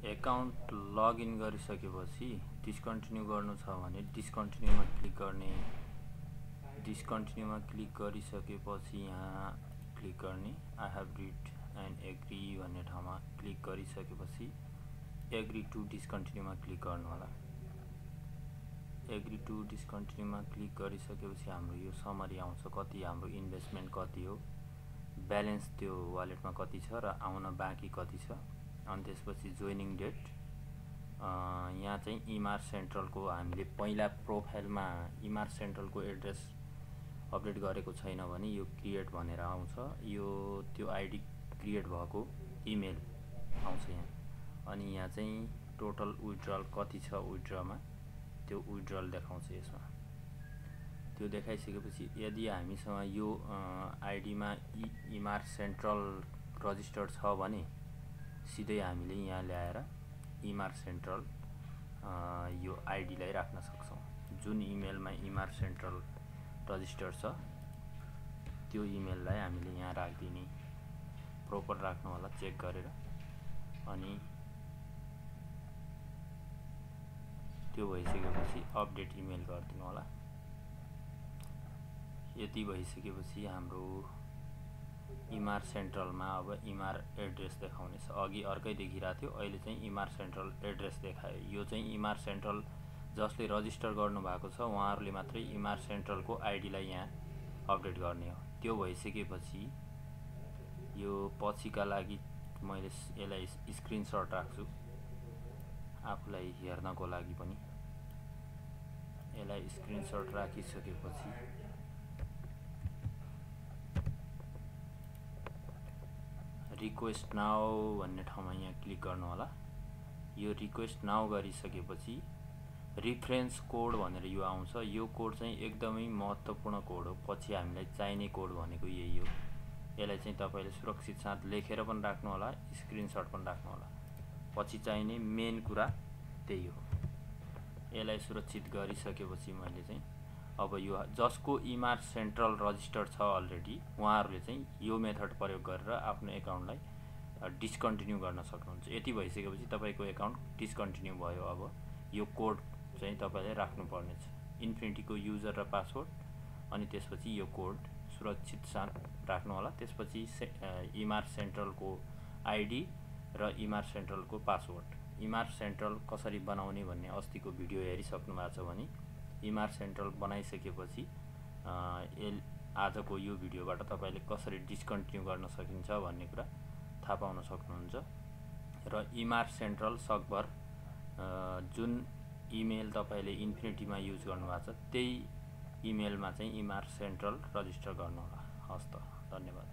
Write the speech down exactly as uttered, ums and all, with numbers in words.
Account login गरिसकेपछि discontinue गर्नु छ भने डिस्कन्टिन्यूमा क्लिक गर्ने। डिस्कन्टिन्यूमा क्लिक गरिसकेपछि यहाँ क्लिक गर्ने। I have read and agree भन्ने ठाउँमा क्लिक गरिसकेपछि एग्री टु डिस्कन्टिन्यूमा क्लिक गर्नु होला। एग्री टु डिस्कन्टिन्यूमा क्लिक गरिसकेपछि हाम्रो यो समरी आउँछ, कति हाम्रो इन्भेस्टमेन्ट कति हो, ब्यालेन्स त्यो वालेटमा कति छ र आउन बाँकी कति छ। अनि त्यसपछि जोइनिङ डेट, यहाँ चाहिँ इमार सेन्ट्रलको हामीले पहिला प्रोफाइलमा इमार सेन्ट्रलको एड्रेस अपडेट गरेको छैन भने यो क्रिएट भनेर आउँछ। यो त्यो आइडी क्रिएट भएको इमेल आउँछ यहाँ। अनि यहाँ चाहिँ टोटल विथड्रल कति छ, विथड्रमा त्यो विथड्रल देखाउँछ यसमा। त्यो देखाइसकेपछि यदि हामीसँग यो आइडीमा इमार सेन्ट्रल रजिस्टर्ड छ भने सिधै हामीले यहाँ ल्याएर इमार सेन्ट्रल यो आइडीलाई राख्न सक्छौँ। जुन इमेलमा इमार सेन्ट्रल रजिस्टर्ड छ त्यो इमेललाई हामीले यहाँ राखिदिने, प्रोपर राख्नु होला चेक गरेर। अनि त्यो भइसकेपछि अपडेट इमेल गरिदिनु होला। यति भइसकेपछि हाम्रो इमार सेन्ट्रलमा अब इमार एड्रेस देखाउने छ। अघि अर्कै देखिरहेको थियो, अहिले चाहिँ इमार सेन्ट्रल एड्रेस देखायो। यो चाहिँ इमार सेन्ट्रल जसले रजिस्टर गर्नु भएको छ उहाँहरूले मात्रै इमार सेन्ट्रलको आइडीलाई यहाँ अपडेट गर्ने हो। त्यो भइसकेपछि यो पछिका लागि मैले यसलाई स्क्रिनसट राख्छु आफूलाई हेर्नको लागि पनि। यसलाई स्क्रिनसट राखिसकेपछि रिक्वेस्ट नाउ भन्ने ठाउँमा यहाँ क्लिक गर्नु होला। यो रिक्वेस्ट नाउ गरिसकेपछि रिफरेन्स कोड भनेर यो आउँछ। यो कोड चाहिँ एकदमै महत्त्वपूर्ण कोड हो, पछि हामीलाई चाहिने कोड भनेको यही हो। यसलाई चाहिँ तपाईले सुरक्षित साथ लेखेर पनि राख्नु होला, स्क्रिनसट पनि राख्नु होला। पछि चाहिने मेन कुरा त्यही हो। यसलाई सुरक्षित गरिसकेपछि मैले चाहिँ अब यो जसको इमार सेन्ट्रल रजिस्टर्ड छ अलरेडी उहाँहरूले चाहिँ यो मेथड प्रयोग गरेर आफ्नो एकाउन्टलाई डिस्कन्टिन्यू गर्न सक्नुहुन्छ। यति भइसकेपछि तपाईको एकाउन्ट डिस्कन्टिन्यू भयो। अब यो कोड चाहिँ तपाईले राख्नुपर्ने छ, इन्फिनिटीको युजर र पासवर्ड, अनि त्यसपछि यो कोड सुरक्षित साथ राख्नु होला। त्यसपछि इमार सेन्ट्रलको आइडी र इमार सेन्ट्रलको पासवर्ड। इमार सेन्ट्रल कसरी बनाउने भन्ने अस्तिको भिडियो हेरिसक्नु भएको छ भने इमार सेन्ट्रल बनाइसकेपछि आजको यो भिडियोबाट तपाईले कसरी डिस्कन्टिन्यू गर्न सकिन्छ भन्ने कुरा थाहा पाउन सक्नुहुन्छ। र इमार सेन्ट्रल सकभर जुन इमेल तपाईले इन्फिनिटीमा युज गर्नुभएको छ त्यही इमेलमा चाहिँ इमार सेन्ट्रल रजिस्टर गर्नु होला। हस् त, धन्यवाद।